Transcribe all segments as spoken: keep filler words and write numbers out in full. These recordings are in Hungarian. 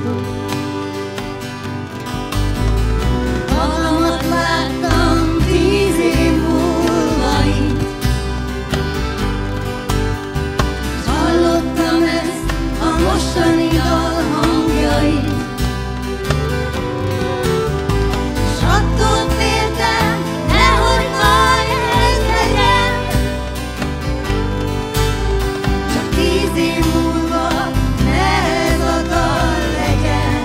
Magamat láttam tíz év múlva itt, s hallottam ezt a mostani dal hangjait, s attól féltem, nehogy majd ez legyen, csak tíz év múlva ne ez a dal legyen.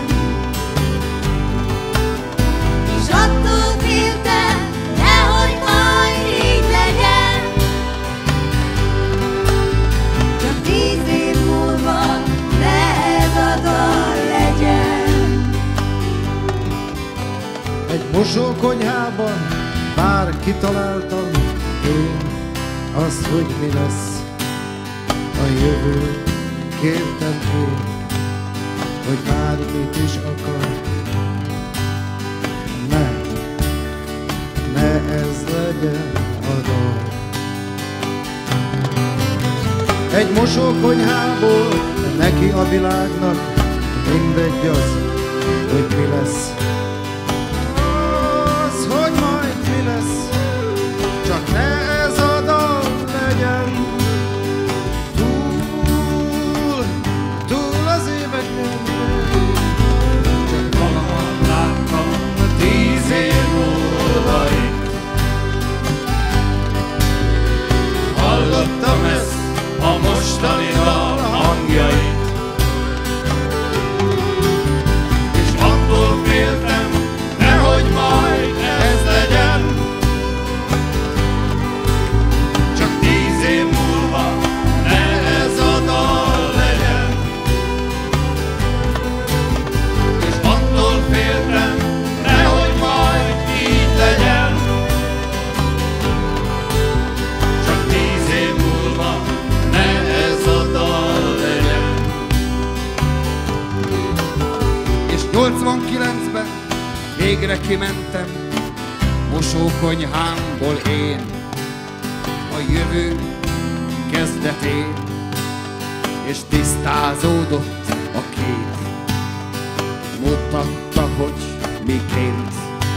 És attól féltem, nehogy majd így legyen, csak tíz év múlva ne ez a dal legyen. Egy mosókonyhában már kitaláltam én azt, hogy mi lesz a jövő. Kértem én, hogy már mit is akar. Ne, ne ez legyen a dal. Egy mosókonyhából neki a világnak mindegy az, hogy mi lesz. Az, hogy majd mi lesz, csak ne ez a dal legyen. Túl, túl az éveken. Csak Magamat láttam tíz év múlva itt, hallottam ezt a mostani dal hangjait, és attól féltem, nehogy majd ez legyen, csak tíz év múlva ne ez a dal legyen. És attól féltem, nehogy majd így legyen, csak tíz év múlva ne ez a dal legyen. És nyolcvankilencben végre kimentem mosókonyhámból én a jövő kezdetén, és tisztázódott a kép, mutatta, hogy miként.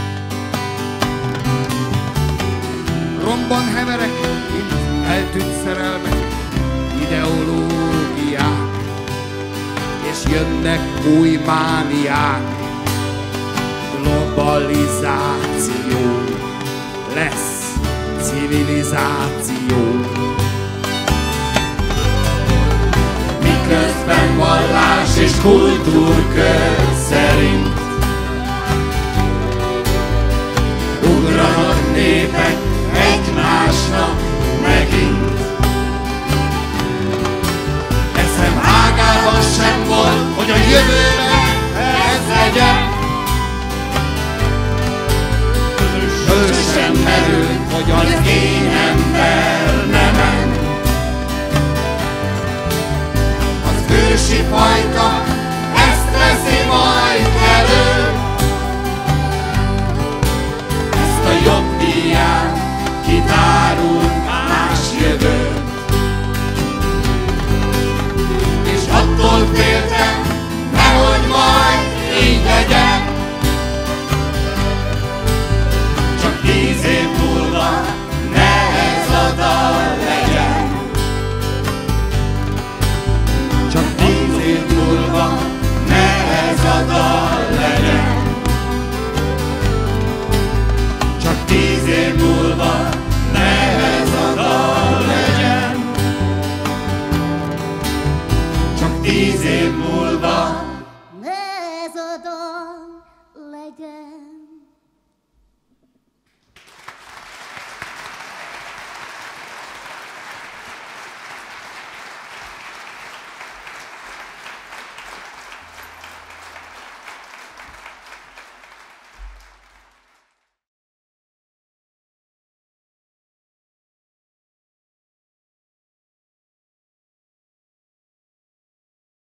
Romban heverek, mint eltűnt szerelmek, ideológiák, és jönnek új mániák. Globalizáció lesz civilizáció. Miközben vallás és kultúrkör szerint ugranak népek egymásnak megint. Eszem ágában sem volt, hogy a jövőben ez legyen. Föl sem merült, hogy az én ember nemen az ősi fajta ezt veszi majd elő. Ezt a jobb hiány kitárult más jövőt, és attól féltem, nehogy majd így legyen, csak tíz év múlva ne ez a dal legyen, csak tíz év múlva ne ez a dal